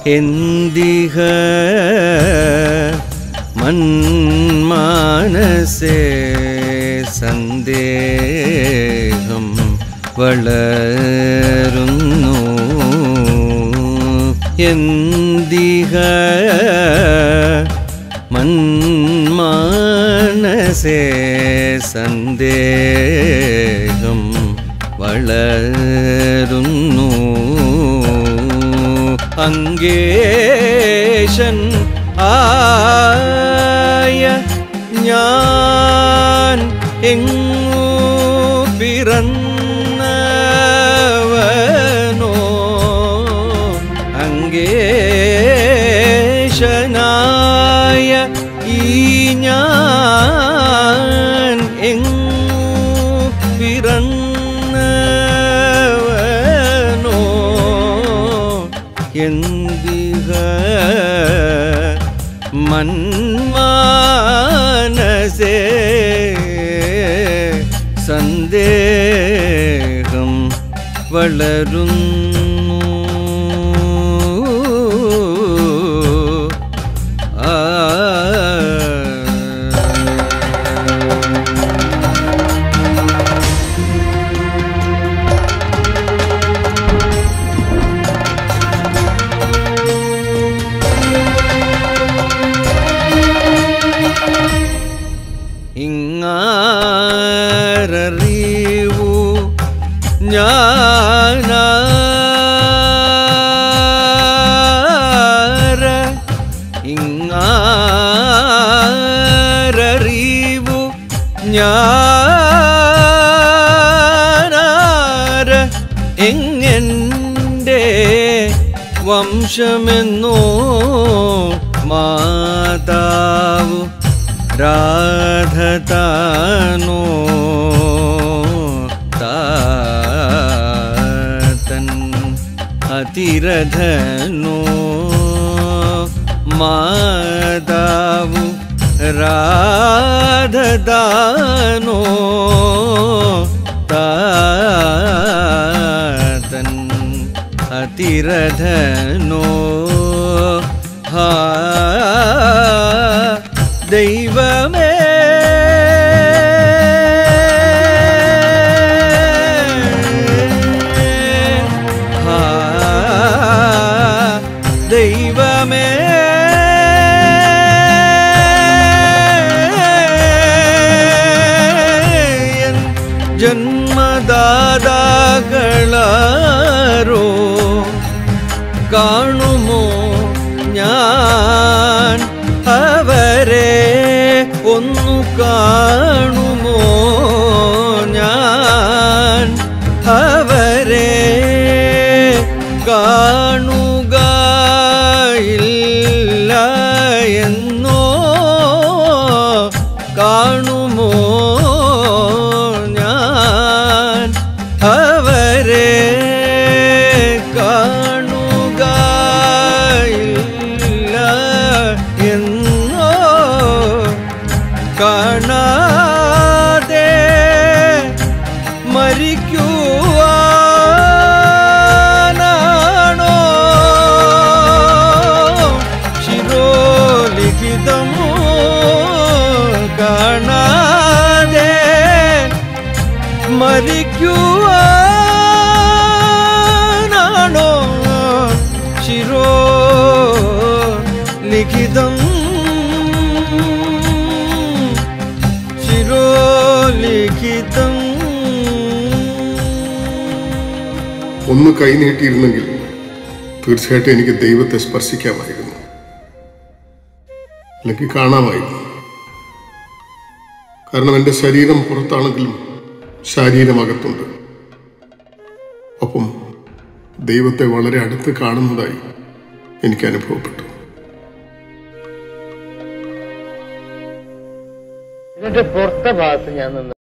എന്തിഹ മന്മാനസേ സന്ദേഹം വളരുന്നു എന്തിഹ മന്മാനസേ സന്ദേഹം വളരുന്നു അങ്കേശൻ ആയ ഞാൻ എങ്ങു പിറന്നവനോ അങ്കേശനായ ഈ ഞാൻ എങ്ങു പിറന്നവനോ എന്തിഹ മന്മാനസേ സന്ദേഹം വളരുന്നു ഇങ്ങാരറിവു ഞാനാര ഇങ്ങാരറിവു ഞാനാര എങ്ങെൻ്റെ വംശമെന്നോ മാതാവു രാധതാനോ താതൻ അതിരഥനോ മാതാവു രാധതാനോ താതൻ അതിരഥനോ ഹാ ദൈവമേ ദൈവമേ ജന്മദാതാക്കളാരോ കാണുമോ ഞാൻ അവരെ ഒന്നു കാണുമോ ഞാൻ അവരെ കാണുകയില്ല എന്നോ കാണുമോ ഞാൻ അവരെ കാണുകയില്ല എന്നോ കാണാതെ മരിക്കുവാനാണോ ശിരോലിഖിതമോ കാണാതെ മരിക്കുവാനാണോ ശിരോലിഖിതം ശിരോലിഖിതം. ഒന്ന് കൈനീട്ടിയിരുന്നെങ്കിൽ തീർച്ചയായിട്ടും എനിക്ക് ദൈവത്തെ സ്പർശിക്കാമായിരുന്നു, അല്ലെങ്കിൽ കാണാമായിരുന്നു. കാരണം എൻ്റെ ശരീരം പുറത്താണെങ്കിലും ശരീരമകത്തുണ്ട്. ഒപ്പം ദൈവത്തെ വളരെ അടുത്ത് കാണുന്നതായി എനിക്ക് അനുഭവപ്പെട്ടു. ഇതിന്റെ പുറത്തെ ഭാഗത്ത് ഞാൻ